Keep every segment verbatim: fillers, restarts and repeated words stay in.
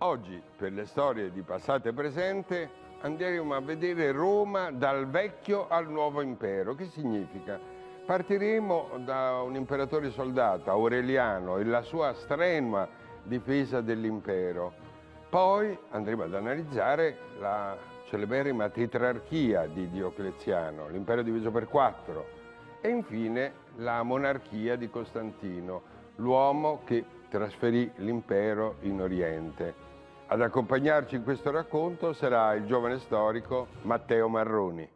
Oggi, per le storie di passato e presente, andremo a vedere Roma dal vecchio al nuovo impero. Che significa? Partiremo da un imperatore soldato, Aureliano, e la sua strenua difesa dell'impero. Poi andremo ad analizzare la celeberrima tetrarchia di Diocleziano, l'impero diviso per quattro, e infine la monarchia di Costantino, l'uomo che trasferì l'impero in Oriente. Ad accompagnarci in questo racconto sarà il giovane storico Matteo Marroni.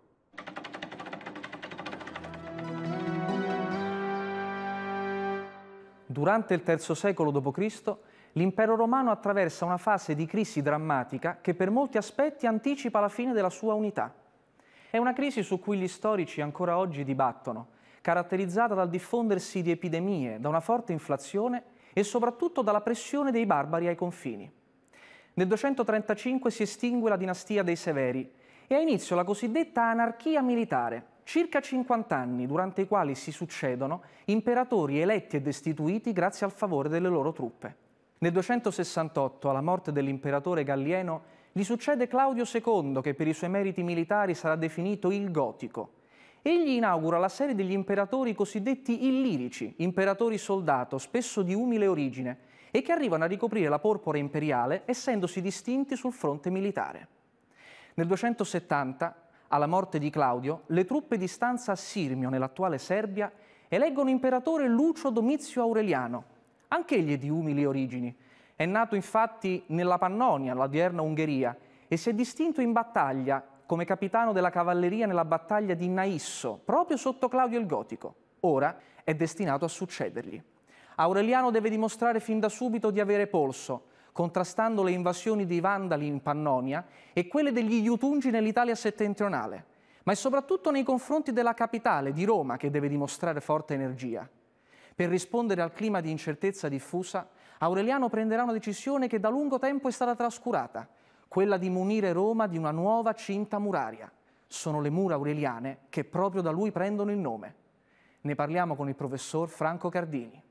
Durante il terzo secolo dopo Cristo, l'impero romano attraversa una fase di crisi drammatica che per molti aspetti anticipa la fine della sua unità. È una crisi su cui gli storici ancora oggi dibattono, caratterizzata dal diffondersi di epidemie, da una forte inflazione e soprattutto dalla pressione dei barbari ai confini. Nel duecentotrentacinque si estingue la dinastia dei Severi e ha inizio la cosiddetta anarchia militare, circa cinquanta anni durante i quali si succedono imperatori eletti e destituiti grazie al favore delle loro truppe. Nel duecentosessantotto, alla morte dell'imperatore Gallieno, gli succede Claudio secondo, che per i suoi meriti militari sarà definito il Gotico. Egli inaugura la serie degli imperatori cosiddetti illirici, imperatori soldato, spesso di umile origine, e che arrivano a ricoprire la porpora imperiale essendosi distinti sul fronte militare. Nel duecentosettanta, alla morte di Claudio, le truppe di stanza a Sirmio, nell'attuale Serbia, eleggono imperatore Lucio Domizio Aureliano. Anch'egli è di umili origini. È nato infatti nella Pannonia, l'odierna Ungheria, e si è distinto in battaglia come capitano della cavalleria nella battaglia di Naisso, proprio sotto Claudio il Gotico. Ora è destinato a succedergli. Aureliano deve dimostrare fin da subito di avere polso, contrastando le invasioni dei Vandali in Pannonia e quelle degli Iutungi nell'Italia settentrionale, ma è soprattutto nei confronti della capitale, di Roma, che deve dimostrare forte energia. Per rispondere al clima di incertezza diffusa, Aureliano prenderà una decisione che da lungo tempo è stata trascurata, quella di munire Roma di una nuova cinta muraria. Sono le mura aureliane che proprio da lui prendono il nome. Ne parliamo con il professor Franco Cardini.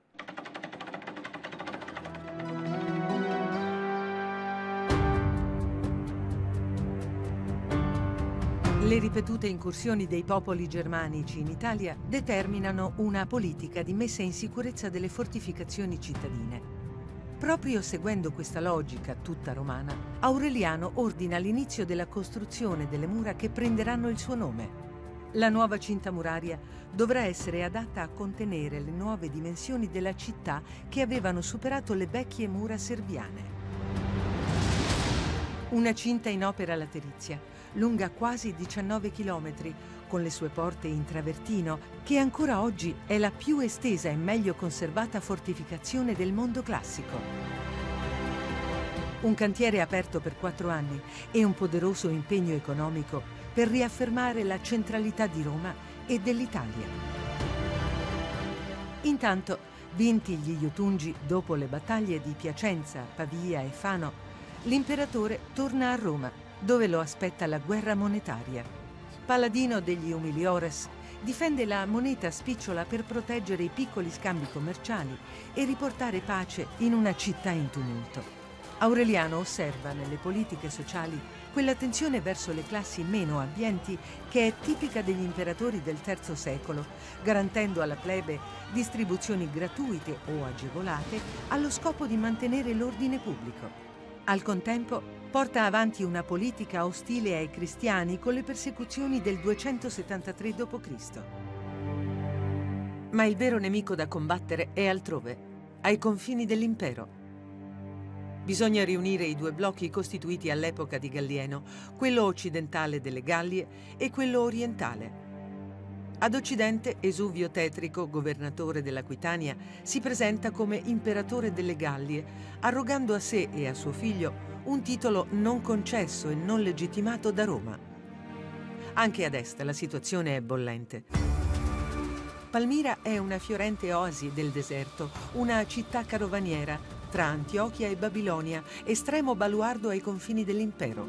Le ripetute incursioni dei popoli germanici in Italia determinano una politica di messa in sicurezza delle fortificazioni cittadine. Proprio seguendo questa logica tutta romana, Aureliano ordina l'inizio della costruzione delle mura che prenderanno il suo nome. La nuova cinta muraria dovrà essere adatta a contenere le nuove dimensioni della città che avevano superato le vecchie mura serviane. Una cinta in opera laterizia, lunga quasi diciannove chilometri, con le sue porte in travertino, che ancora oggi è la più estesa e meglio conservata fortificazione del mondo classico. Un cantiere aperto per quattro anni e un poderoso impegno economico per riaffermare la centralità di Roma e dell'Italia. Intanto, vinti gli Iutungi dopo le battaglie di Piacenza, Pavia e Fano, l'imperatore torna a Roma, dove lo aspetta la guerra monetaria. Paladino degli Humiliores, difende la moneta spicciola per proteggere i piccoli scambi commerciali e riportare pace in una città in tumulto. Aureliano osserva nelle politiche sociali quell'attenzione verso le classi meno abbienti che è tipica degli imperatori del terzo secolo, garantendo alla plebe distribuzioni gratuite o agevolate allo scopo di mantenere l'ordine pubblico. Al contempo, porta avanti una politica ostile ai cristiani con le persecuzioni del duecentosettantatré dopo Cristo. Ma il vero nemico da combattere è altrove, ai confini dell'impero. Bisogna riunire i due blocchi costituiti all'epoca di Gallieno, quello occidentale delle Gallie e quello orientale. Ad occidente, Esuvio Tetrico, governatore dell'Aquitania, si presenta come imperatore delle Gallie, arrogando a sé e a suo figlio un titolo non concesso e non legittimato da Roma. Anche ad est la situazione è bollente. Palmira è una fiorente oasi del deserto, una città carovaniera tra Antiochia e Babilonia, estremo baluardo ai confini dell'impero.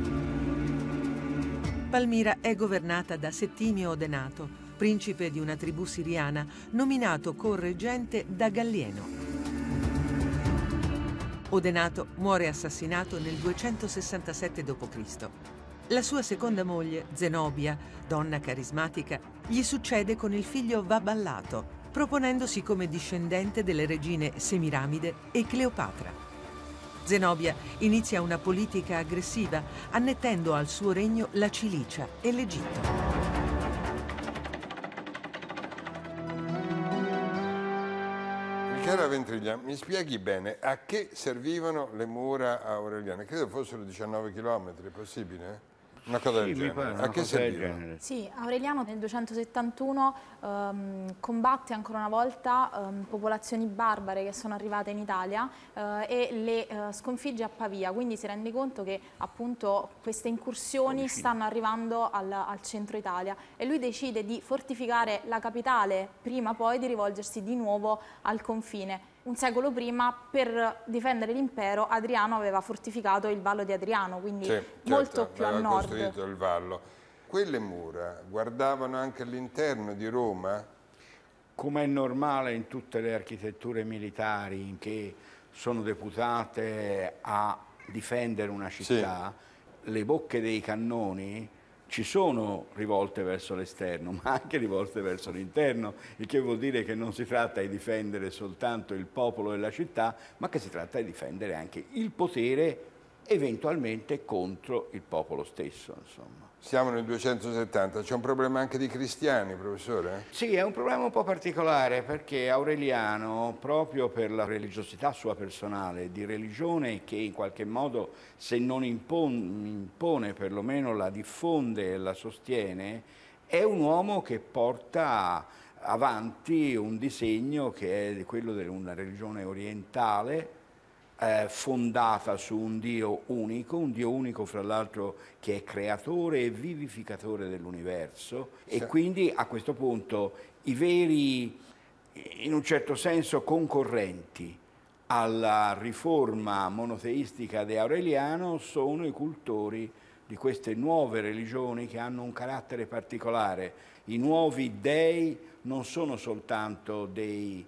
Palmira è governata da Settimio Odenato, principe di una tribù siriana, nominato correggente da Gallieno. Odenato muore assassinato nel duecentosessantasette dopo Cristo La sua seconda moglie, Zenobia, donna carismatica, gli succede con il figlio Vaballato, proponendosi come discendente delle regine Semiramide e Cleopatra. Zenobia inizia una politica aggressiva, annettendo al suo regno la Cilicia e l'Egitto. Cara Ventriglia, mi spieghi bene a che servivano le mura aureliane? Credo fossero diciannove chilometri, è possibile? Una cosa Sì, del mi pare, genere. una A che cosa del servivano? genere. Sì, Aureliano nel duecentosettantuno ehm, combatte ancora una volta ehm, popolazioni barbare che sono arrivate in Italia eh, e le eh, sconfigge a Pavia, quindi si rende conto che appunto queste incursioni stanno arrivando al, al centro Italia e lui decide di fortificare la capitale prima poi di rivolgersi di nuovo al confine. Un secolo prima, per difendere l'impero, Adriano aveva fortificato il Vallo di Adriano, quindi Sì, certo, molto più a aveva nord. costruito il vallo. Quelle mura guardavano anche all'interno di Roma? Come è normale in tutte le architetture militari che sono deputate a difendere una città, sì. Le bocche dei cannoni ci sono rivolte verso l'esterno, ma anche rivolte verso l'interno, il che vuol dire che non si tratta di difendere soltanto il popolo e la città, ma che si tratta di difendere anche il potere, eventualmente contro il popolo stesso, insomma. Siamo nel duecentosettanta, c'è un problema anche di cristiani, professore? Sì, è un problema un po' particolare perché Aureliano, proprio per la religiosità sua personale, di religione che in qualche modo, se non impone, impone perlomeno la diffonde e la sostiene, è un uomo che porta avanti un disegno che è quello di una religione orientale, Eh, fondata su un Dio unico, un Dio unico fra l'altro che è creatore e vivificatore dell'universo, sì. E quindi a questo punto i veri, in un certo senso, concorrenti alla riforma monoteistica di Aureliano sono i cultori di queste nuove religioni che hanno un carattere particolare. I nuovi dei non sono soltanto dei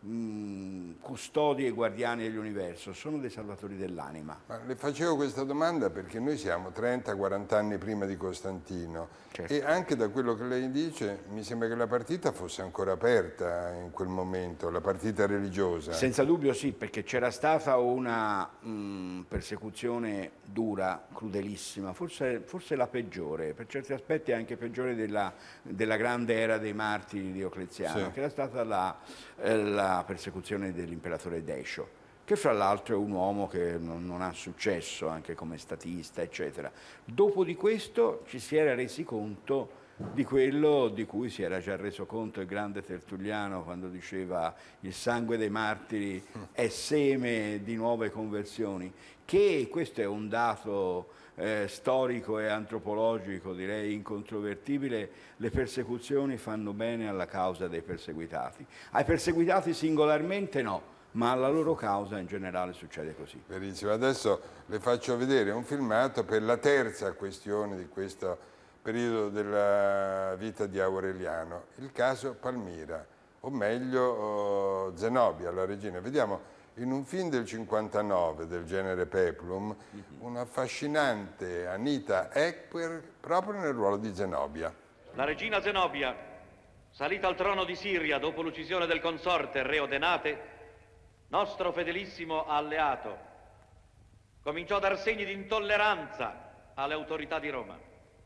custodi e guardiani dell'universo, sono dei salvatori dell'anima. Le facevo questa domanda perché noi siamo trenta quaranta anni prima di Costantino, certo. E anche da quello che lei dice mi sembra che la partita fosse ancora aperta in quel momento, la partita religiosa. Senza dubbio sì, perché c'era stata una mh, persecuzione dura, crudelissima, forse, forse la peggiore, per certi aspetti anche peggiore della, della grande era dei martiri di Diocleziano, sì. Che era stata la, eh, la persecuzione dell'imperatore Decio, che fra l'altro è un uomo che non, non ha successo anche come statista, eccetera. Dopo di questo ci si era resi conto di quello di cui si era già reso conto il grande Tertulliano quando diceva il sangue dei martiri è seme di nuove conversioni, che questo è un dato eh, storico e antropologico, direi incontrovertibile. Le persecuzioni fanno bene alla causa dei perseguitati. Ai perseguitati singolarmente no, ma alla loro causa in generale succede così. Benissimo, adesso le faccio vedere un filmato per la terza questione di questo periodo della vita di Aureliano, il caso Palmira, o meglio oh, Zenobia, la regina. Vediamo in un film del cinquantanove del genere Peplum mm-hmm. un'affascinante Anita Ekberg proprio nel ruolo di Zenobia. La regina Zenobia, salita al trono di Siria dopo l'uccisione del consorte re Odenate, nostro fedelissimo alleato, cominciò a dar segni di intolleranza alle autorità di Roma.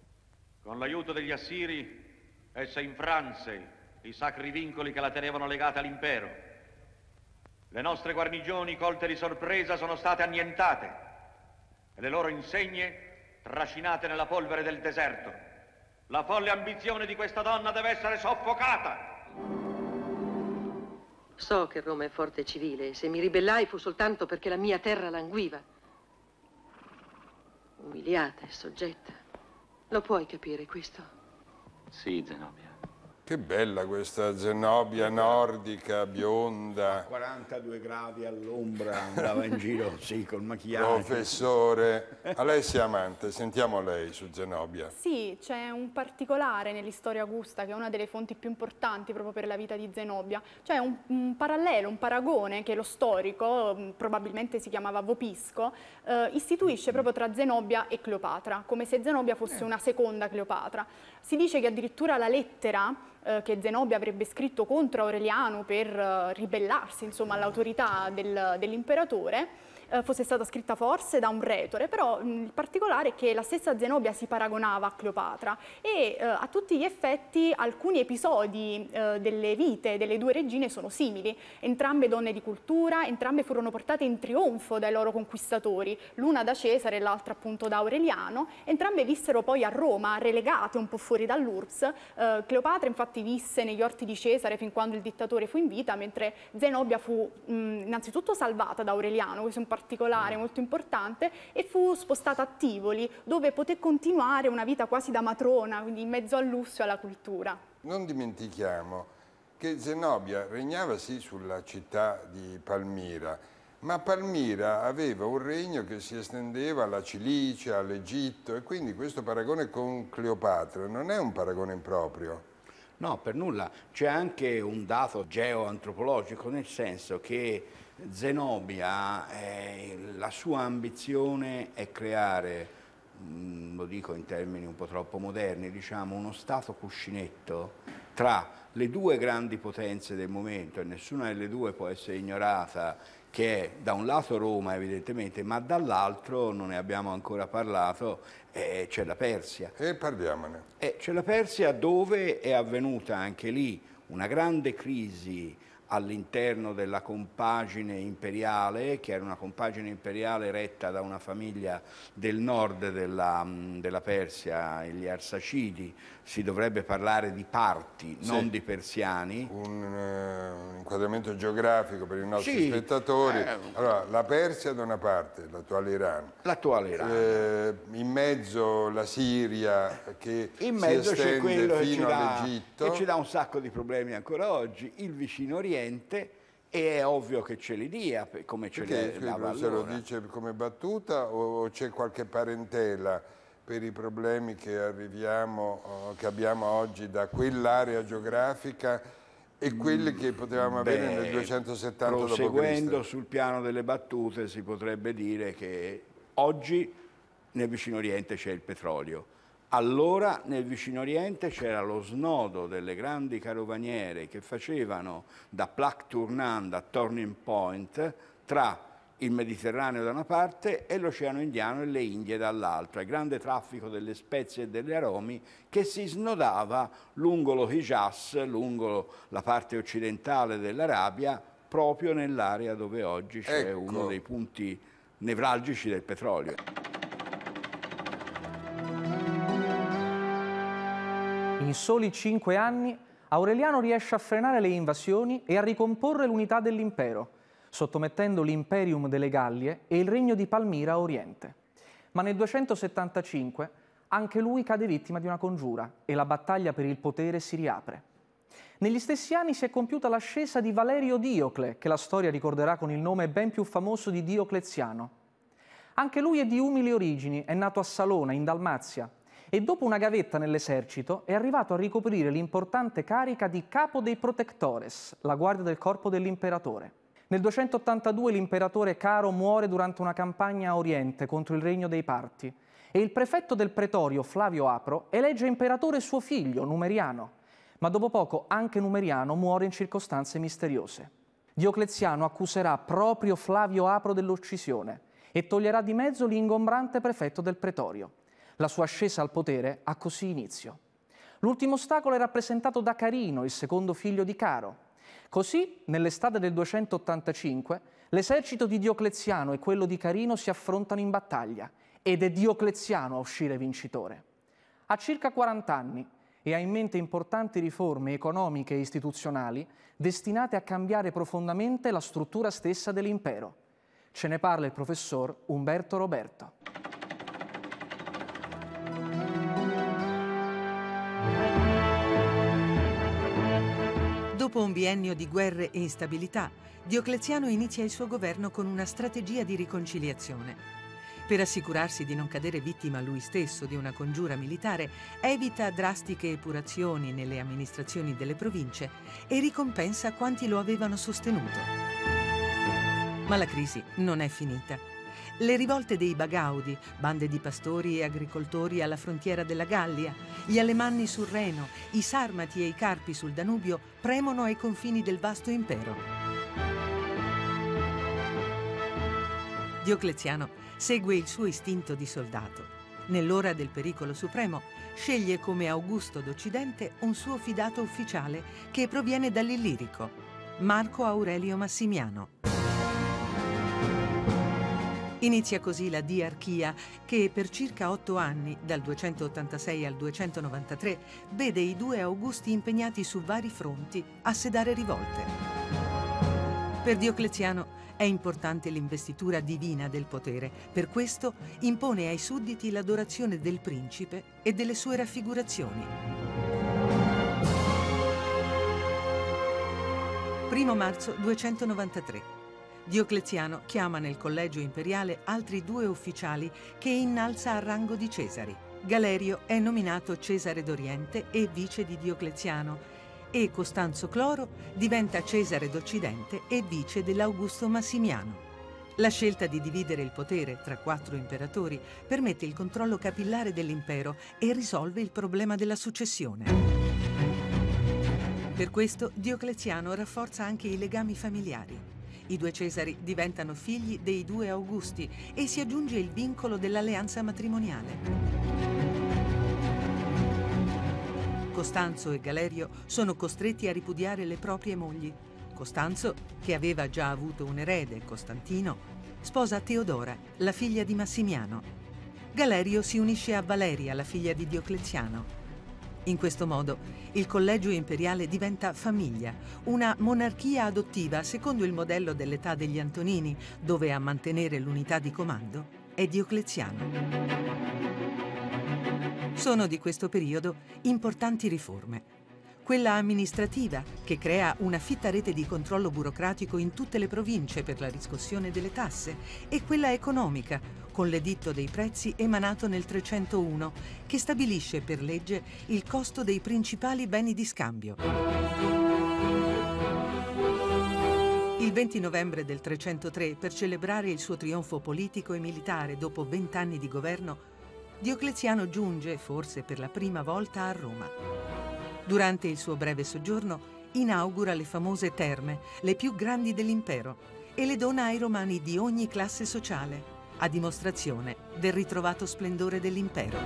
Con l'aiuto degli Assiri, essa infranse i sacri vincoli che la tenevano legata all'impero. Le nostre guarnigioni, colte di sorpresa, sono state annientate e le loro insegne trascinate nella polvere del deserto. La folle ambizione di questa donna deve essere soffocata. So che Roma è forte e civile, e se mi ribellai fu soltanto perché la mia terra languiva. Umiliata e soggetta. Lo puoi capire questo? Sì, Zenobia. Che bella questa Zenobia nordica, bionda. A quarantadue gradi all'ombra, andava in giro, sì, col machiaggio. Professore. Alessia Amante, sentiamo lei su Zenobia. Sì, c'è un particolare nell'Historia Augusta, che è una delle fonti più importanti proprio per la vita di Zenobia. C'è un, un parallelo, un paragone che lo storico, probabilmente si chiamava Vopisco, eh, istituisce proprio tra Zenobia e Cleopatra, come se Zenobia fosse una seconda Cleopatra. Si dice che addirittura la lettera eh, che Zenobia avrebbe scritto contro Aureliano per eh, ribellarsi, insomma, all'autorità del, dell'imperatore, eh, fosse stata scritta forse da un retore, però mh, il particolare è che la stessa Zenobia si paragonava a Cleopatra e eh, a tutti gli effetti alcuni episodi eh, delle vite delle due regine sono simili. Entrambe donne di cultura, entrambe furono portate in trionfo dai loro conquistatori, l'una da Cesare e l'altra appunto da Aureliano. Entrambe vissero poi a Roma, relegate un po' fuori dall'U R S S. Eh, Cleopatra infatti visse negli orti di Cesare fin quando il dittatore fu in vita, mentre Zenobia fu mh, innanzitutto salvata da Aureliano, questo è un particolare molto importante, e fu spostata a Tivoli, dove poté continuare una vita quasi da matrona, quindi in mezzo al lusso e alla cultura. Non dimentichiamo che Zenobia regnava sì sulla città di Palmira, ma Palmira aveva un regno che si estendeva alla Cilicia, all'Egitto, e quindi questo paragone con Cleopatra non è un paragone improprio. No, per nulla. C'è anche un dato geoantropologico, nel senso che Zenobia, eh, la sua ambizione è creare, mh, lo dico in termini un po' troppo moderni, diciamo uno stato cuscinetto tra le due grandi potenze del momento, e nessuna delle due può essere ignorata, che è da un lato Roma evidentemente, ma dall'altro, non ne abbiamo ancora parlato, eh, c'è la Persia. E parliamone. Eh, c'è la Persia, dove è avvenuta anche lì una grande crisi all'interno della compagine imperiale, che era una compagine imperiale retta da una famiglia del nord della, della Persia, gli Arsacidi. Si dovrebbe parlare di parti, sì, non di persiani. Un, uh, un inquadramento geografico per i nostri sì, spettatori. Eh, allora, la Persia da una parte, l'attuale Iran. L'attuale Iran. Eh, in mezzo la Siria, che in mezzo si c'è quello fino che ci, dà, all'Egitto. che ci dà un sacco di problemi ancora oggi, il vicino Oriente, e è ovvio che ce li dia, come ce Perché, li dava se lo allora. dice come battuta o c'è qualche parentela per i problemi che arriviamo, che abbiamo oggi da quell'area geografica e quelli che potevamo Beh, avere nel duecentosettanta dopo Cristo? Proseguendo sul piano delle battute, si potrebbe dire che oggi nel vicino Oriente c'è il petrolio. Allora nel vicino Oriente c'era lo snodo delle grandi carovaniere che facevano da Plaque Tournant, da Turning Point, tra il Mediterraneo da una parte e l'Oceano Indiano e le Indie dall'altra, il grande traffico delle spezie e degli aromi che si snodava lungo lo Hijaz, lungo la parte occidentale dell'Arabia, proprio nell'area dove oggi c'è ecco. uno dei punti nevralgici del petrolio. In soli cinque anni Aureliano riesce a frenare le invasioni e a ricomporre l'unità dell'impero, sottomettendo l'imperium delle Gallie e il regno di Palmira a oriente. Ma nel duecentosettantacinque anche lui cade vittima di una congiura e la battaglia per il potere si riapre. Negli stessi anni si è compiuta l'ascesa di Valerio Diocle, che la storia ricorderà con il nome ben più famoso di Diocleziano. Anche lui è di umili origini, è nato a Salona, in Dalmazia, e dopo una gavetta nell'esercito è arrivato a ricoprire l'importante carica di capo dei protectores, la guardia del corpo dell'imperatore. Nel duecentottantadue l'imperatore Caro muore durante una campagna a Oriente contro il regno dei Parti e il prefetto del pretorio, Flavio Apro, elegge imperatore suo figlio, Numeriano, ma dopo poco anche Numeriano muore in circostanze misteriose. Diocleziano accuserà proprio Flavio Apro dell'uccisione e toglierà di mezzo l'ingombrante prefetto del pretorio. La sua ascesa al potere ha così inizio. L'ultimo ostacolo è rappresentato da Carino, il secondo figlio di Caro. Così, nell'estate del duecentottantacinque, l'esercito di Diocleziano e quello di Carino si affrontano in battaglia ed è Diocleziano a uscire vincitore. Ha circa quaranta anni e ha in mente importanti riforme economiche e istituzionali destinate a cambiare profondamente la struttura stessa dell'impero. Ce ne parla il professor Umberto Roberto. Dopo un biennio di guerre e instabilità, Diocleziano inizia il suo governo con una strategia di riconciliazione. Per assicurarsi di non cadere vittima lui stesso di una congiura militare, evita drastiche epurazioni nelle amministrazioni delle province e ricompensa quanti lo avevano sostenuto. Ma la crisi non è finita. Le rivolte dei Bagaudi, bande di pastori e agricoltori alla frontiera della Gallia, gli Alemanni sul Reno, i Sarmati e i Carpi sul Danubio premono ai confini del vasto impero. Diocleziano segue il suo istinto di soldato. Nell'ora del pericolo supremo, sceglie come Augusto d'Occidente un suo fidato ufficiale che proviene dall'Illirico, Marco Aurelio Massimiano. Inizia così la diarchia che per circa otto anni, dal duecentottantasei al duecentonovantatré, vede i due Augusti impegnati su vari fronti a sedare rivolte. Per Diocleziano è importante l'investitura divina del potere, per questo impone ai sudditi l'adorazione del principe e delle sue raffigurazioni. primo marzo duecentonovantatré. Diocleziano chiama nel collegio imperiale altri due ufficiali che innalza a rango di Cesari. Galerio è nominato Cesare d'Oriente e vice di Diocleziano, e Costanzo Cloro diventa Cesare d'Occidente e vice dell'Augusto Massimiano. La scelta di dividere il potere tra quattro imperatori permette il controllo capillare dell'impero e risolve il problema della successione. Per questo Diocleziano rafforza anche i legami familiari. I due Cesari diventano figli dei due Augusti e si aggiunge il vincolo dell'alleanza matrimoniale. Costanzo e Galerio sono costretti a ripudiare le proprie mogli. Costanzo, che aveva già avuto un erede, Costantino, sposa Teodora, la figlia di Massimiano. Galerio si unisce a Valeria, la figlia di Diocleziano. In questo modo, il collegio imperiale diventa famiglia, una monarchia adottiva secondo il modello dell'età degli Antonini, dove a mantenere l'unità di comando è Diocleziano. Sono di questo periodo importanti riforme. Quella amministrativa, che crea una fitta rete di controllo burocratico in tutte le province per la riscossione delle tasse, e quella economica, con l'editto dei prezzi emanato nel trecentouno, che stabilisce per legge il costo dei principali beni di scambio. Il venti novembre del trecentotré, per celebrare il suo trionfo politico e militare dopo vent'anni di governo, Diocleziano giunge, forse per la prima volta, a Roma. Durante il suo breve soggiorno inaugura le famose terme, le più grandi dell'impero, e le dona ai romani di ogni classe sociale, a dimostrazione del ritrovato splendore dell'impero.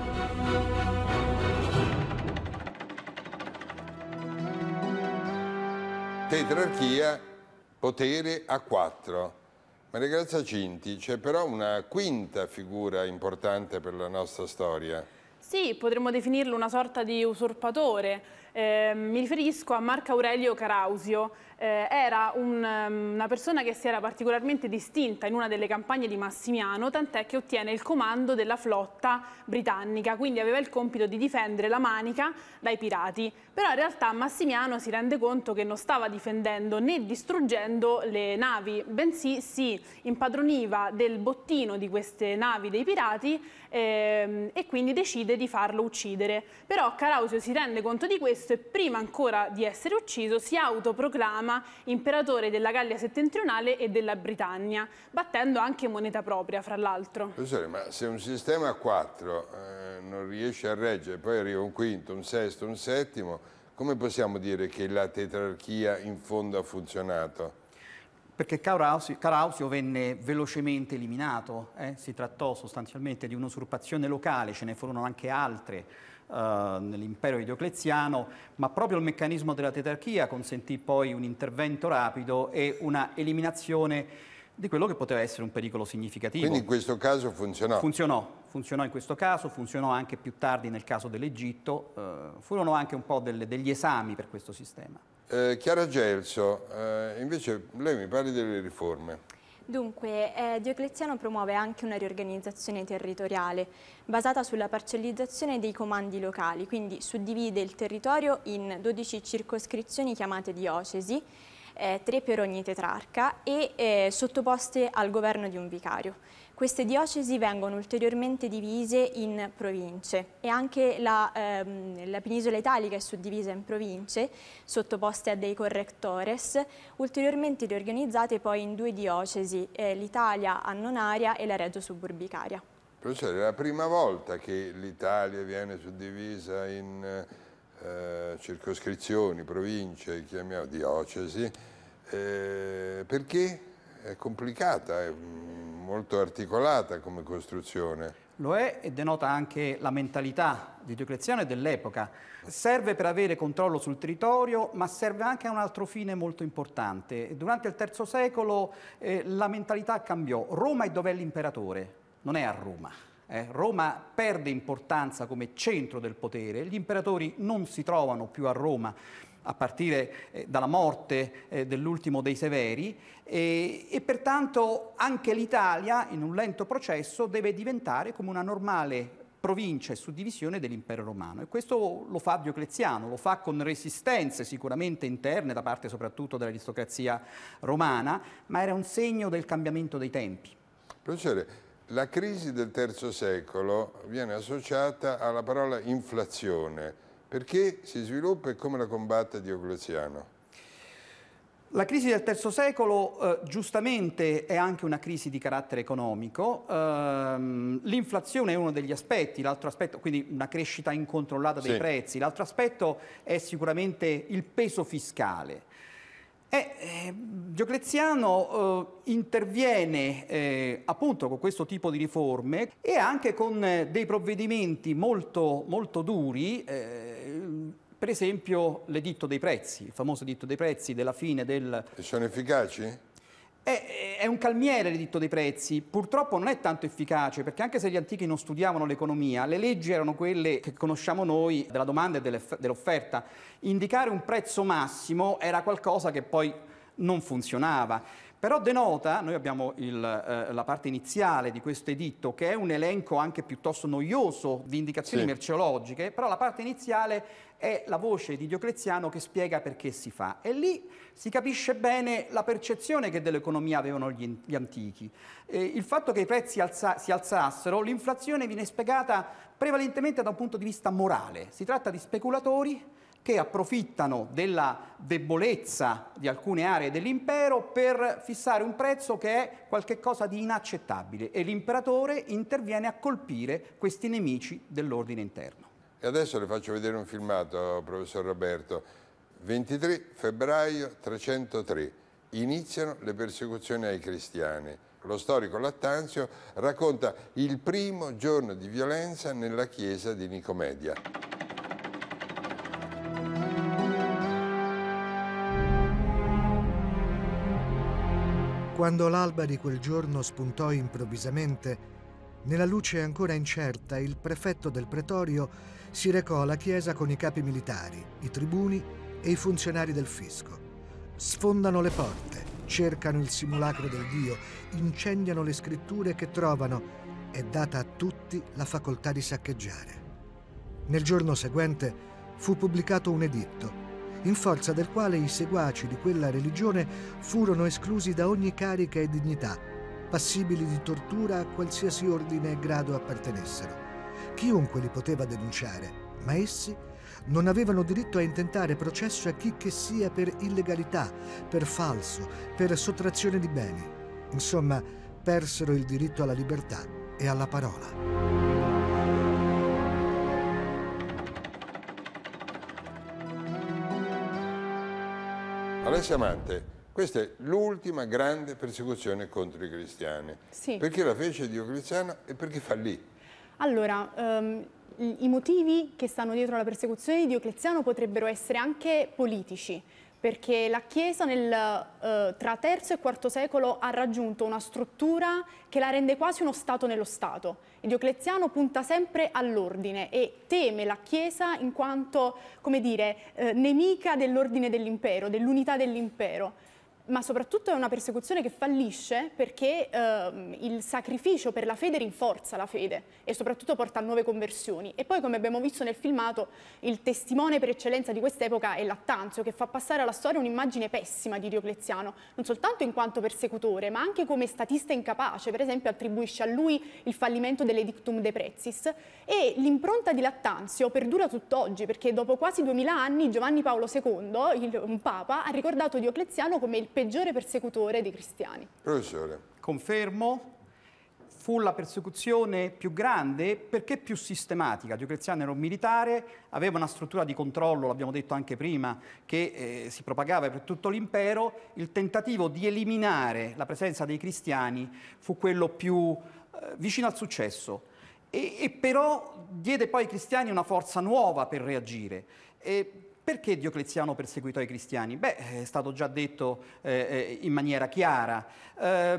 Tetrarchia, potere a quattro. Maria Grazia Cinti, c'è però una quinta figura importante per la nostra storia. Sì, potremmo definirlo una sorta di usurpatore. Eh, mi riferisco a Marco Aurelio Carausio. Eh, era un, una persona che si era particolarmente distinta in una delle campagne di Massimiano, tant'è che ottiene il comando della flotta britannica, quindi aveva il compito di difendere la Manica dai pirati. Però in realtà Massimiano si rende conto che non stava difendendo né distruggendo le navi, bensì si impadroniva del bottino di queste navi dei pirati ehm, e quindi decide di farlo uccidere. Però Carausio si rende conto di questo e prima ancora di essere ucciso si autoproclama imperatore della Gallia settentrionale e della Britannia, battendo anche moneta propria, fra l'altro. Professore, ma se un sistema a quattro eh, non riesce a reggere, poi arriva un quinto, un sesto, un settimo, come possiamo dire che la tetrarchia in fondo ha funzionato? Perché Carausio, Carausio venne velocemente eliminato, eh? Si trattò sostanzialmente di un'usurpazione locale, ce ne furono anche altre uh, nell'impero di Diocleziano, ma proprio il meccanismo della tetrarchia consentì poi un intervento rapido e una eliminazione di quello che poteva essere un pericolo significativo. Quindi in questo caso funzionò? Funzionò, funzionò in questo caso, funzionò anche più tardi nel caso dell'Egitto, uh, furono anche un po' delle, degli esami per questo sistema. Eh, Chiara Gelso, eh, invece lei mi parli delle riforme. Dunque, eh, Diocleziano promuove anche una riorganizzazione territoriale basata sulla parcellizzazione dei comandi locali, quindi suddivide il territorio in dodici circoscrizioni chiamate diocesi, eh, tre per ogni tetrarca e eh, sottoposte al governo di un vicario. Queste diocesi vengono ulteriormente divise in province e anche la, ehm, la penisola italica è suddivisa in province sottoposte a dei correctores, ulteriormente riorganizzate poi in due diocesi, eh, l'Italia annonaria e la Reggio Suburbicaria. Professore, è la prima volta che l'Italia viene suddivisa in eh, circoscrizioni, province, chiamiamo diocesi, eh, perché è complicata, è molto articolata come costruzione. Lo è e denota anche la mentalità di Diocleziano e dell'epoca. Serve per avere controllo sul territorio, ma serve anche a un altro fine molto importante. Durante il terzo secolo eh, la mentalità cambiò. Roma è dov'è l'imperatore, non è a Roma. Eh, Roma perde importanza come centro del potere, gli imperatori non si trovano più a Roma a partire eh, dalla morte eh, dell'ultimo dei Severi e, e pertanto anche l'Italia in un lento processo deve diventare come una normale provincia e suddivisione dell'impero romano e questo lo fa Diocleziano, lo fa con resistenze sicuramente interne da parte soprattutto dell'aristocrazia romana, ma era un segno del cambiamento dei tempi. Professore, la crisi del terzo secolo viene associata alla parola inflazione. Perché si sviluppa e come la combatte Diocleziano? La crisi del terzo secolo eh, giustamente è anche una crisi di carattere economico, ehm, l'inflazione è uno degli aspetti, l'altro aspetto, quindi una crescita incontrollata dei sì. prezzi, l'altro aspetto è sicuramente il peso fiscale. E, eh, Diocleziano eh, interviene eh, appunto con questo tipo di riforme e anche con eh, dei provvedimenti molto, molto duri, eh, per esempio l'editto dei prezzi, il famoso editto dei prezzi della fine del... E sono efficaci? È, è un calmiere l'editto dei prezzi, purtroppo non è tanto efficace perché anche se gli antichi non studiavano l'economia, le leggi erano quelle che conosciamo noi della domanda e dell'offerta. Indicare un prezzo massimo era qualcosa che poi non funzionava. Però denota, noi abbiamo il, eh, la parte iniziale di questo editto che è un elenco anche piuttosto noioso di indicazioni sì. merceologiche, però la parte iniziale è la voce di Diocleziano che spiega perché si fa. E lì si capisce bene la percezione che dell'economia avevano gli, gli antichi. Eh, il fatto che i prezzi alza, si alzassero, l'inflazione viene spiegata prevalentemente da un punto di vista morale. Si tratta di speculatori che approfittano della debolezza di alcune aree dell'impero per fissare un prezzo che è qualcosa di inaccettabile e l'imperatore interviene a colpire questi nemici dell'ordine interno. E adesso le faccio vedere un filmato, professor Roberto. ventitré febbraio trecentotre, iniziano le persecuzioni ai cristiani. Lo storico Lattanzio racconta il primo giorno di violenza nella chiesa di Nicomedia. Quando l'alba di quel giorno spuntò improvvisamente, nella luce ancora incerta, il prefetto del pretorio si recò alla chiesa con i capi militari, i tribuni e i funzionari del fisco. Sfondano le porte, cercano il simulacro del Dio, incendiano le scritture che trovano, è data a tutti la facoltà di saccheggiare. Nel giorno seguente fu pubblicato un editto, in forza del quale i seguaci di quella religione furono esclusi da ogni carica e dignità, passibili di tortura a qualsiasi ordine e grado appartenessero. Chiunque li poteva denunciare, ma essi non avevano diritto a intentare processo a chi che sia per illegalità, per falso, per sottrazione di beni. Insomma, persero il diritto alla libertà e alla parola. Alessia Amante, questa è l'ultima grande persecuzione contro i cristiani. Sì. Perché la fece Diocleziano e perché fallì? Allora, um, i motivi che stanno dietro la persecuzione di Diocleziano potrebbero essere anche politici, perché la Chiesa nel, uh, tra terzo e quarto secolo ha raggiunto una struttura che la rende quasi uno Stato nello Stato. E Diocleziano punta sempre all'ordine e teme la Chiesa in quanto, come dire, eh, nemica dell'ordine dell'impero, dell'unità dell'impero. ma soprattutto è una persecuzione che fallisce perché eh, il sacrificio per la fede rinforza la fede e soprattutto porta a nuove conversioni. E poi, come abbiamo visto nel filmato, il testimone per eccellenza di quest'epoca è Lattanzio, che fa passare alla storia un'immagine pessima di Diocleziano, non soltanto in quanto persecutore, ma anche come statista incapace. Per esempio, attribuisce a lui il fallimento dell'Edictum de Prezis, e l'impronta di Lattanzio perdura tutt'oggi, perché dopo quasi duemila anni Giovanni Paolo secondo, il, un papa, ha ricordato Diocleziano come il peggiore persecutore dei cristiani. Professore. Confermo, fu la persecuzione più grande perché più sistematica. Diocleziano era un militare, aveva una struttura di controllo, l'abbiamo detto anche prima, che eh, si propagava per tutto l'impero. Il tentativo di eliminare la presenza dei cristiani fu quello più eh, vicino al successo, e, e però diede poi ai cristiani una forza nuova per reagire. E perché Diocleziano perseguitò i cristiani? Beh, è stato già detto eh, in maniera chiara. Eh,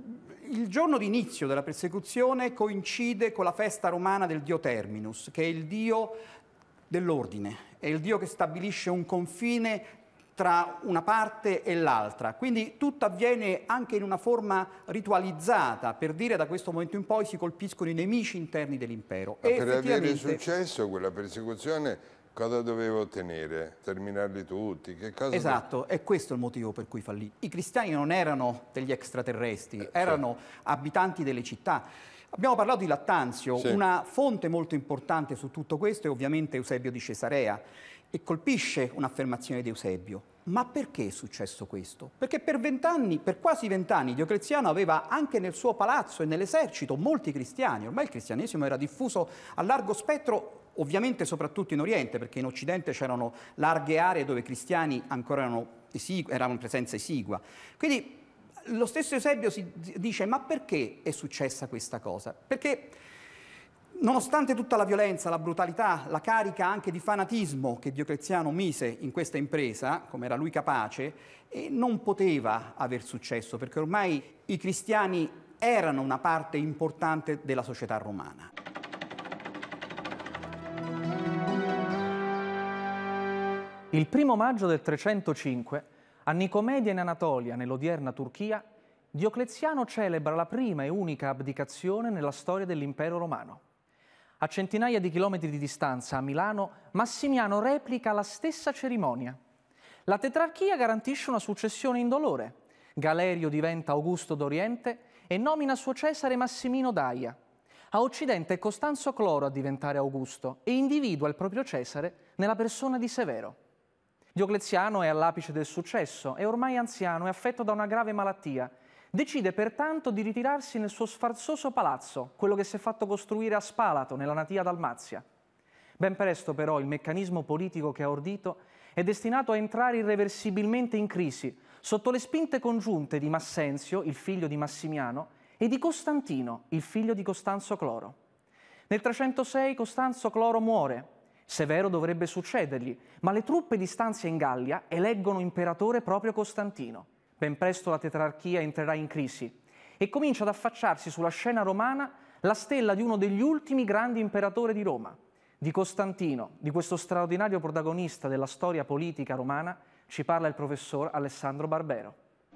il giorno di inizio della persecuzione coincide con la festa romana del dio Terminus, che è il dio dell'ordine, è il dio che stabilisce un confine tra una parte e l'altra. Quindi tutto avviene anche in una forma ritualizzata, per dire da questo momento in poi si colpiscono i nemici interni dell'impero. Ma per avere successo quella persecuzione cosa doveva ottenere? Terminarli tutti? Che cosa esatto, è questo il motivo per cui fallì. I cristiani non erano degli extraterrestri, eh, erano sì. abitanti delle città. Abbiamo parlato di Lattanzio, sì. Una fonte molto importante su tutto questo è ovviamente Eusebio di Cesarea, e colpisce un'affermazione di Eusebio. Ma perché è successo questo? Perché per vent'anni, per quasi vent'anni, Diocleziano aveva anche nel suo palazzo e nell'esercito molti cristiani. Ormai il cristianesimo era diffuso a largo spettro, ovviamente soprattutto in Oriente, perché in Occidente c'erano larghe aree dove i cristiani ancora erano, esigui, erano in presenza esigua. Quindi lo stesso Eusebio si dice: ma perché è successa questa cosa? Perché nonostante tutta la violenza, la brutalità, la carica anche di fanatismo che Diocleziano mise in questa impresa, come era lui capace, eh, non poteva aver successo, perché ormai i cristiani erano una parte importante della società romana. Il primo maggio del trecentocinque, a Nicomedia in Anatolia, nell'odierna Turchia, Diocleziano celebra la prima e unica abdicazione nella storia dell'impero romano. A centinaia di chilometri di distanza, a Milano, Massimiano replica la stessa cerimonia. La tetrarchia garantisce una successione indolore. Galerio diventa Augusto d'Oriente e nomina suo Cesare Massimino Daia. A Occidente è Costanzo Cloro a diventare Augusto e individua il proprio Cesare nella persona di Severo. Diocleziano è all'apice del successo, è ormai anziano e affetto da una grave malattia. Decide pertanto di ritirarsi nel suo sfarzoso palazzo, quello che si è fatto costruire a Spalato, nella natia Dalmazia. Ben presto però il meccanismo politico che ha ordito è destinato a entrare irreversibilmente in crisi, sotto le spinte congiunte di Massenzio, il figlio di Massimiano, e di Costantino, il figlio di Costanzo Cloro. Nel trecentosei Costanzo Cloro muore. Severo dovrebbe succedergli, ma le truppe di stanza in Gallia eleggono imperatore proprio Costantino. Ben presto la tetrarchia entrerà in crisi e comincia ad affacciarsi sulla scena romana la stella di uno degli ultimi grandi imperatori di Roma. Di Costantino, di questo straordinario protagonista della storia politica romana, ci parla il professor Alessandro Barbero.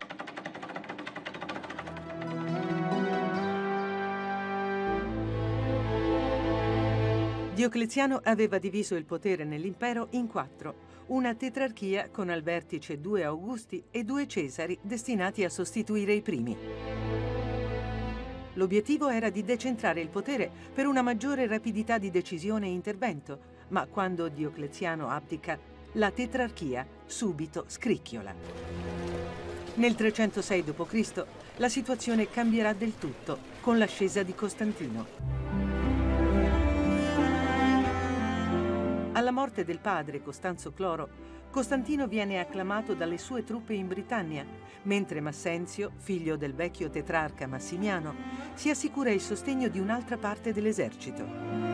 Diocleziano aveva diviso il potere nell'impero in quattro, una tetrarchia con al vertice due Augusti e due Cesari destinati a sostituire i primi. L'obiettivo era di decentrare il potere per una maggiore rapidità di decisione e intervento, ma quando Diocleziano abdica, la tetrarchia subito scricchiola. Nel trecentosei dopo Cristo la situazione cambierà del tutto con l'ascesa di Costantino. Alla morte del padre, Costanzo Cloro, Costantino viene acclamato dalle sue truppe in Britannia, mentre Massenzio, figlio del vecchio tetrarca Massimiano, si assicura il sostegno di un'altra parte dell'esercito.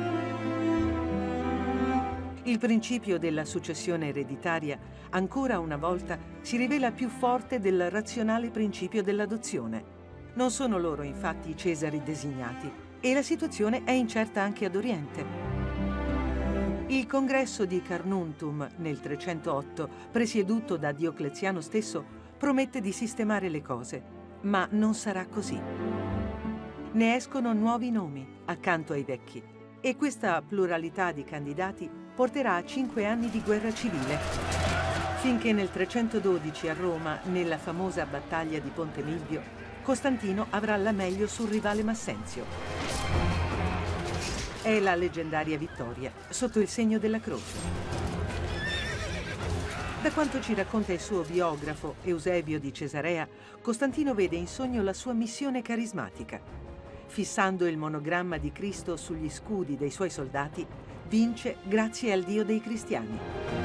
Il principio della successione ereditaria, ancora una volta, si rivela più forte del razionale principio dell'adozione. Non sono loro, infatti, i Cesari designati, e la situazione è incerta anche ad Oriente. Il congresso di Carnuntum nel trecentootto, presieduto da Diocleziano stesso, promette di sistemare le cose, ma non sarà così. Ne escono nuovi nomi accanto ai vecchi e questa pluralità di candidati porterà a cinque anni di guerra civile, finché nel trecentododici a Roma, nella famosa battaglia di Ponte Milvio, Costantino avrà la meglio sul rivale Massenzio. È la leggendaria vittoria sotto il segno della croce. Da quanto ci racconta il suo biografo Eusebio di Cesarea, Costantino vede in sogno la sua missione carismatica. Fissando il monogramma di Cristo sugli scudi dei suoi soldati, vince grazie al Dio dei cristiani.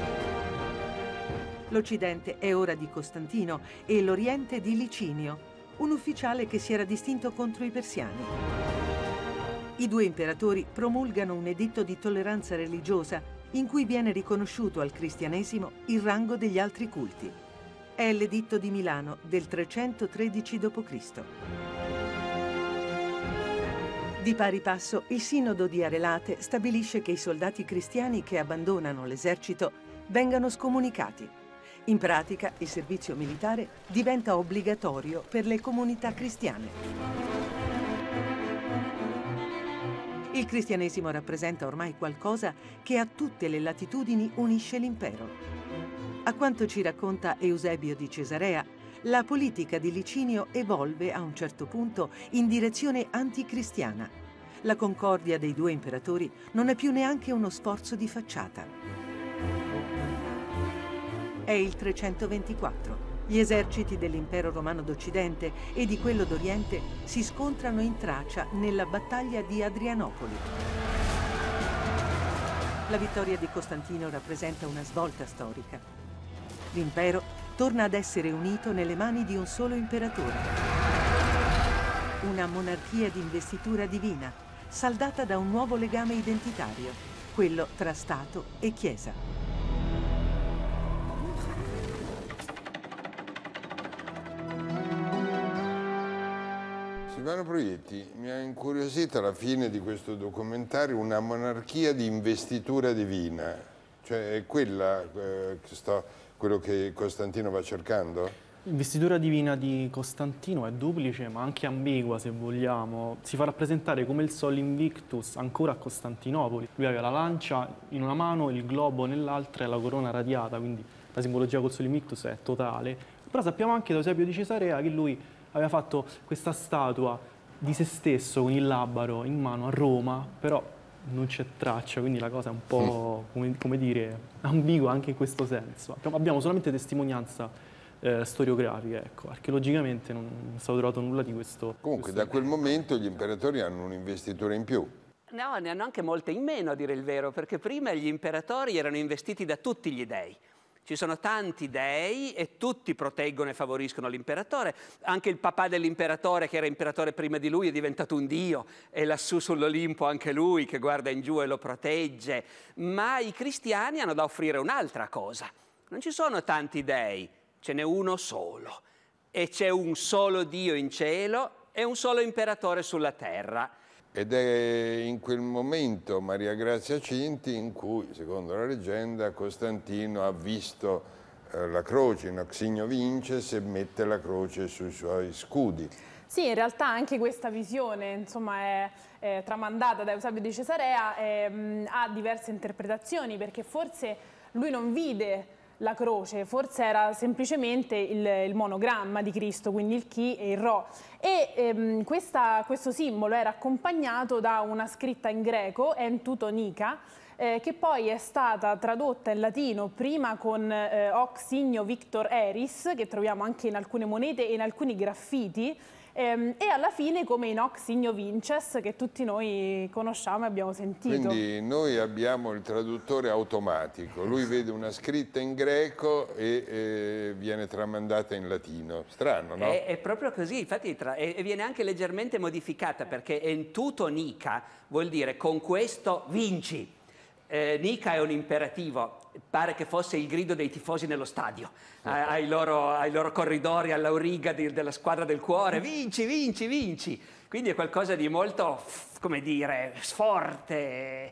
L'Occidente è ora di Costantino e l'Oriente di Licinio, un ufficiale che si era distinto contro i persiani. I due imperatori promulgano un editto di tolleranza religiosa in cui viene riconosciuto al cristianesimo il rango degli altri culti. È l'editto di Milano del trecentotredici dopo Cristo. Di pari passo, il Sinodo di Arelate stabilisce che i soldati cristiani che abbandonano l'esercito vengano scomunicati. In pratica, il servizio militare diventa obbligatorio per le comunità cristiane. Il cristianesimo rappresenta ormai qualcosa che a tutte le latitudini unisce l'impero. A quanto ci racconta Eusebio di Cesarea, la politica di Licinio evolve a un certo punto in direzione anticristiana. La concordia dei due imperatori non è più neanche uno sforzo di facciata. È il trecentoventiquattro. Gli eserciti dell'impero romano d'Occidente e di quello d'Oriente si scontrano in Tracia nella battaglia di Adrianopoli. La vittoria di Costantino rappresenta una svolta storica. L'impero torna ad essere unito nelle mani di un solo imperatore. Una monarchia di investitura divina, saldata da un nuovo legame identitario, quello tra Stato e Chiesa. Silvano Proietti, mi ha incuriosito alla fine di questo documentario una monarchia di investitura divina, cioè è quella, eh, che sto, quello che Costantino va cercando? L'investitura divina di Costantino è duplice ma anche ambigua, se vogliamo. Si fa rappresentare come il Sol Invictus ancora a Costantinopoli. Lui aveva la lancia in una mano, il globo nell'altra e la corona radiata, quindi la simbologia col Sol Invictus è totale. Però sappiamo anche da Eusebio di Cesarea che lui aveva fatto questa statua di se stesso con il labaro in mano a Roma, però non c'è traccia, quindi la cosa è un po', come, come dire, ambigua anche in questo senso. Abbiamo solamente testimonianza eh, storiografica, ecco. Archeologicamente non è stato trovato nulla di questo. Comunque questo da quel momento gli imperatori hanno un'investitura in più. No, ne hanno anche molte in meno, a dire il vero, perché prima gli imperatori erano investiti da tutti gli dei. Ci sono tanti dei e tutti proteggono e favoriscono l'imperatore. Anche il papà dell'imperatore, che era imperatore prima di lui, è diventato un dio, e lassù sull'Olimpo anche lui che guarda in giù e lo protegge. Ma i cristiani hanno da offrire un'altra cosa. Non ci sono tanti dei, ce n'è uno solo. E c'è un solo Dio in cielo e un solo imperatore sulla terra. Ed è in quel momento, Maria Grazia Cinti, in cui, secondo la leggenda, Costantino ha visto eh, la croce in Oxigno Vinces e mette la croce sui suoi scudi. Sì, in realtà anche questa visione, insomma, è, è tramandata da Eusebio di Cesarea, è, mh, ha diverse interpretazioni, perché forse lui non vide la croce, forse era semplicemente il, il monogramma di Cristo, quindi il chi e il rho. E ehm, questa, questo simbolo era accompagnato da una scritta in greco, Entutonica, eh, che poi è stata tradotta in latino prima con eh, Hoc Signo Victor Eris, che troviamo anche in alcune monete e in alcuni graffiti, ehm, e alla fine come in Hoc Signo Vinces, che tutti noi conosciamo e abbiamo sentito. Quindi noi abbiamo il traduttore automatico, lui vede una scritta in greco e eh, viene tramandata in latino. Strano, no? È, è proprio così, infatti tra, e, e viene anche leggermente modificata, perché entuto nica vuol dire con questo vinci. Eh, nica è un imperativo, pare che fosse il grido dei tifosi nello stadio, ai loro, ai loro corridori, all'auriga di, della squadra del cuore, vinci, vinci, vinci. Quindi è qualcosa di molto, come dire, forte.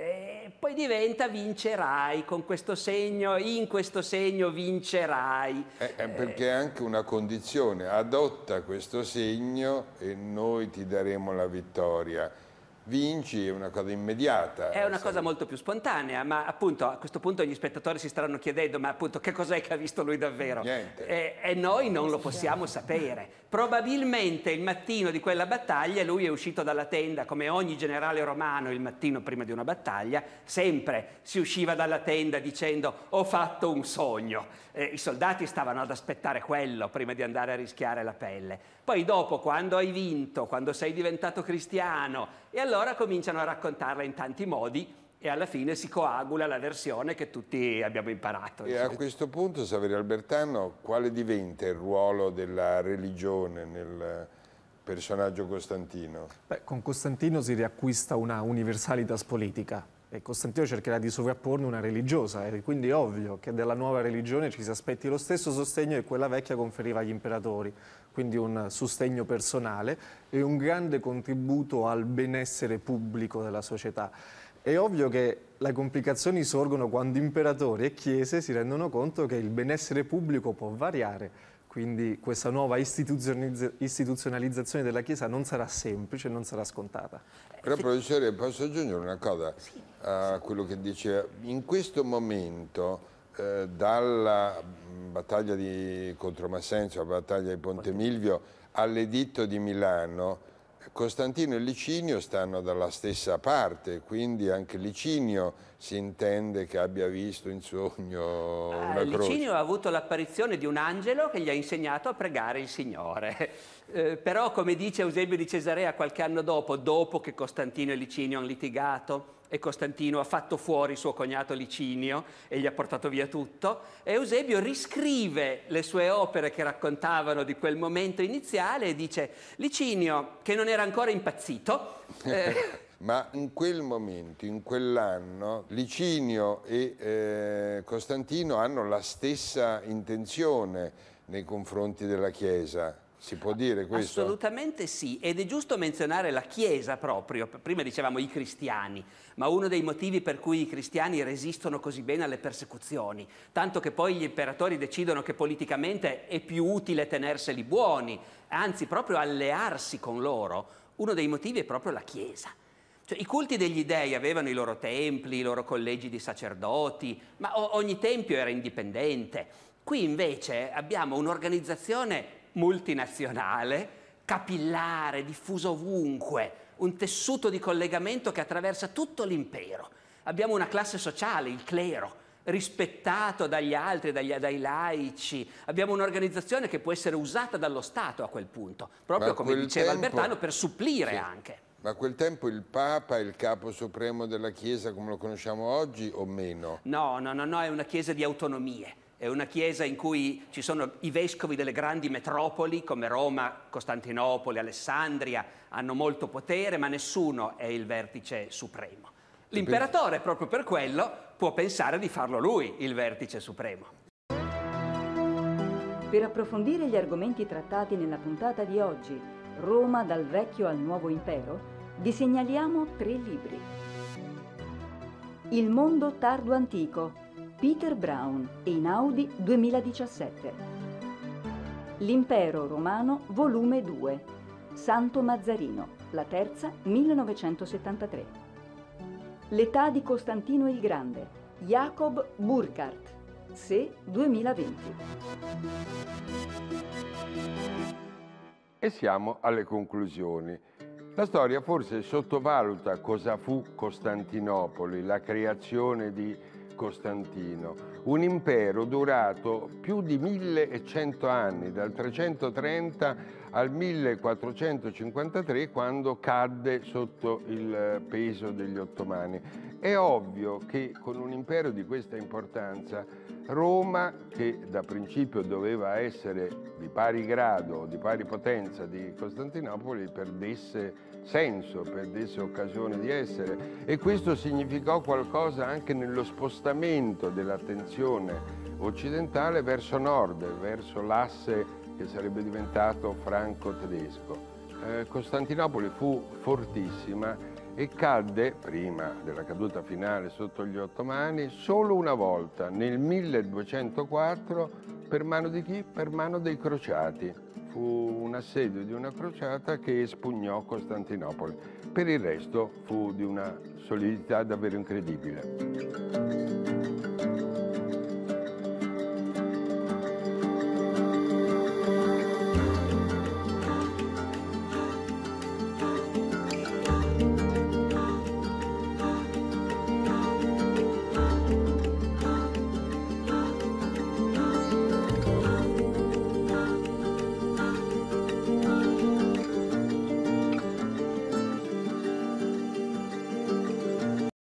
E poi diventa vincerai, con questo segno, in questo segno vincerai. Eh, eh, perché è anche una condizione, adotta questo segno e noi ti daremo la vittoria. Vinci è una cosa immediata. È una cosa molto più spontanea, ma appunto a questo punto gli spettatori si staranno chiedendo ma appunto che cos'è che ha visto lui davvero? Niente. E, e noi non lo possiamo sapere. Probabilmente il mattino di quella battaglia lui è uscito dalla tenda, come ogni generale romano il mattino prima di una battaglia, sempre si usciva dalla tenda dicendo ho fatto un sogno. Eh, I soldati stavano ad aspettare quello prima di andare a rischiare la pelle. Poi dopo, quando hai vinto, quando sei diventato cristiano, e allora cominciano a raccontarla in tanti modi e alla fine si coagula la versione che tutti abbiamo imparato. E a questo punto, Saverio Albertano, quale diventa il ruolo della religione nel personaggio Costantino? Beh, con Costantino si riacquista una universalitas politica e Costantino cercherà di sovrapporne una religiosa, e quindi è ovvio che della nuova religione ci si aspetti lo stesso sostegno che quella vecchia conferiva agli imperatori, quindi un sostegno personale e un grande contributo al benessere pubblico della società. È ovvio che le complicazioni sorgono quando imperatori e chiese si rendono conto che il benessere pubblico può variare, quindi questa nuova istituzionalizzazione della Chiesa non sarà semplice, non sarà scontata. Però professore, posso aggiungere una cosa a quello che diceva? In questo momento, eh, dalla battaglia di contro Massenzio, alla battaglia di Ponte Milvio, all'editto di Milano, Costantino e Licinio stanno dalla stessa parte, quindi anche Licinio si intende che abbia visto in sogno una eh, croce. Licinio ha avuto l'apparizione di un angelo che gli ha insegnato a pregare il Signore. Eh, però, come dice Eusebio di Cesarea qualche anno dopo, dopo che Costantino e Licinio hanno litigato e Costantino ha fatto fuori suo cognato Licinio e gli ha portato via tutto, Eusebio riscrive le sue opere che raccontavano di quel momento iniziale e dice Licinio, che non era ancora impazzito, eh, ma in quel momento, in quell'anno, Licinio e eh, Costantino hanno la stessa intenzione nei confronti della Chiesa. Si può dire questo? Assolutamente sì, ed è giusto menzionare la Chiesa proprio. Prima dicevamo i cristiani, ma uno dei motivi per cui i cristiani resistono così bene alle persecuzioni, tanto che poi gli imperatori decidono che politicamente è più utile tenerseli buoni, anzi proprio allearsi con loro, uno dei motivi è proprio la Chiesa. Cioè, i culti degli dei avevano i loro templi, i loro collegi di sacerdoti, ma ogni tempio era indipendente. Qui invece abbiamo un'organizzazione multinazionale, capillare, diffuso ovunque, un tessuto di collegamento che attraversa tutto l'impero. Abbiamo una classe sociale, il clero, rispettato dagli altri, dagli, dai laici. Abbiamo un'organizzazione che può essere usata dallo Stato a quel punto, proprio come diceva tempo, Albertano, per supplire sì, anche. Ma a quel tempo il Papa è il capo supremo della Chiesa come lo conosciamo oggi o meno? No, no, no, no, è una Chiesa di autonomie. È una chiesa in cui ci sono i vescovi delle grandi metropoli come Roma, Costantinopoli, Alessandria, hanno molto potere, ma nessuno è il vertice supremo. L'imperatore, proprio per quello, può pensare di farlo lui il vertice supremo. Per approfondire gli argomenti trattati nella puntata di oggi, Roma dal vecchio al nuovo impero, vi segnaliamo tre libri. Il mondo tardo antico, Peter Brown, Einaudi duemiladiciassette. L'impero romano, volume due, Santo Mazzarino, la terza, millenovecentosettantatré. L'età di Costantino il Grande, Jacob Burckhardt, Se duemilaventi. E siamo alle conclusioni. La storia forse sottovaluta cosa fu Costantinopoli, la creazione di Costantino, un impero durato più di millecento anni, dal trecentotrenta al millequattrocentocinquantatré, quando cadde sotto il peso degli ottomani. È ovvio che con un impero di questa importanza, Roma, che da principio doveva essere di pari grado, di pari potenza di Costantinopoli, perdesse senso, perdesse occasione di essere, e questo significò qualcosa anche nello spostamento dell'attenzione occidentale verso nord, verso l'asse che sarebbe diventato franco-tedesco. Eh, Costantinopoli fu fortissima e cadde, prima della caduta finale sotto gli ottomani, solo una volta, nel milleduecentoquattro, per mano di chi? Per mano dei crociati. Fu un assedio di una crociata che espugnò Costantinopoli. Per il resto fu di una solidità davvero incredibile.